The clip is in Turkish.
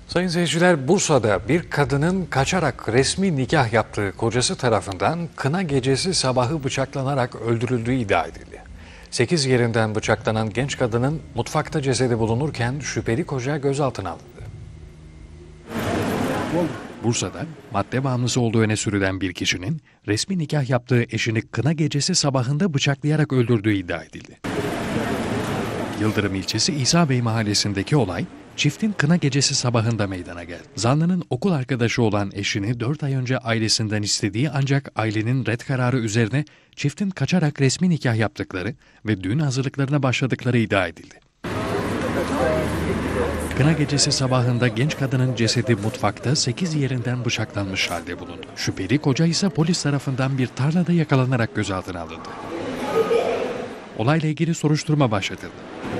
Sayın seyirciler, Bursa'da bir kadının kaçarak resmi nikah yaptığı kocası tarafından kına gecesi sabahı bıçaklanarak öldürüldüğü iddia edildi. 8 yerinden bıçaklanan genç kadının mutfakta cesedi bulunurken şüpheli koca gözaltına alındı. Bursa'da madde bağımlısı olduğu öne sürülen bir kişinin resmi nikah yaptığı eşini kına gecesi sabahında bıçaklayarak öldürdüğü iddia edildi. Yıldırım ilçesi İsa Bey mahallesindeki olay, çiftin kına gecesi sabahında meydana geldi. Zanlının okul arkadaşı olan eşini 4 ay önce ailesinden istediği ancak ailenin red kararı üzerine çiftin kaçarak resmi nikah yaptıkları ve düğün hazırlıklarına başladıkları iddia edildi. Kına gecesi sabahında genç kadının cesedi mutfakta 8 yerinden bıçaklanmış halde bulundu. Şüpheli koca ise polis tarafından bir tarlada yakalanarak gözaltına alındı. Olayla ilgili soruşturma başlatıldı.